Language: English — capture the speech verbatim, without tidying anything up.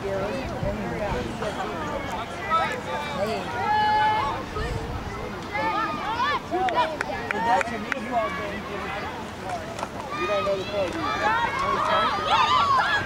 That's your knee, you all good. You don't know the play, do you?